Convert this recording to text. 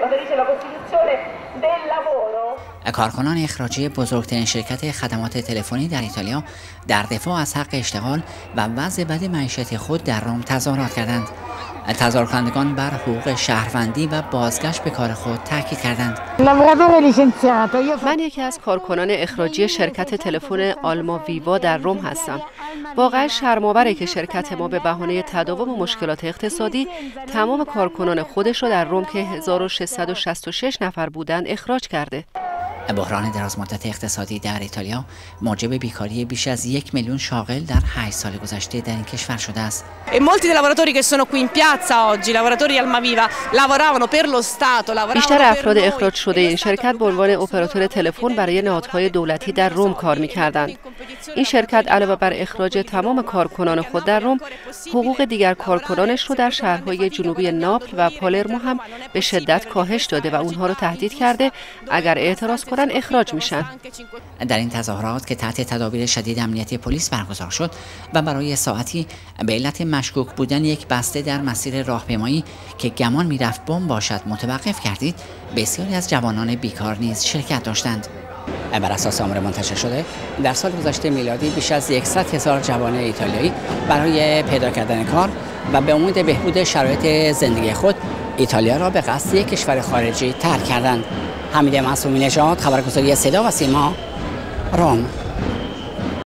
کارکنان اخراجی بزرگترین شرکت خدمات تلفنی در ایتالیا در دفاع از حق اشتغال و وضع بد معیشت خود در روم تظاهرات کردند. تظاهر کنندگان بر حقوق شهروندی و بازگشت به کار خود تاکید کردند. من یکی از کارکنان اخراجی شرکت تلفن آلما ویوا در روم هستم. واقعا شرم‌آوره که شرکت ما به بهانه تداوم مشکلات اقتصادی تمام کارکنان خودش را در روم که 1666 نفر بودند اخراج کرده. بحران درازمدت اقتصادی در ایتالیا موجب بیکاری بیش از 1 میلیون شاغل در 8 سال گذشته در این کشور شده است. بیشتر افراد اخراج شده این شرکت به عنوان اپراتور تلفن برای نهادهای دولتی در روم کار می‌کردند. این شرکت علاوه بر اخراج تمام کارکنان خود در روم، حقوق دیگر کارکنانش رو در شهرهای جنوبی ناپل و پالرمو هم به شدت کاهش داده و اونها رو تهدید کرده اگر اعتراض کنن اخراج میشن. در این تظاهرات که تحت تدابیر شدید امنیتی پلیس برگزار شد و برای ساعتی به علت مشکوک بودن یک بسته در مسیر راهپیمایی که گمان میرفت بمب باشد متوقف کردید، بسیاری از جوانان بیکار نیز شرکت داشتند. بر اساس آمار منتشر شده در سال گذشته میلادی بیش از 100,000 جوان ایتالیایی برای پیدا کردن کار و به امید بهبود شرایط زندگی خود ایتالیا را به قصد یک کشور خارجی ترک کردند. حمید معصومی نژاد، خبرگزاری صدا و سیما، روم.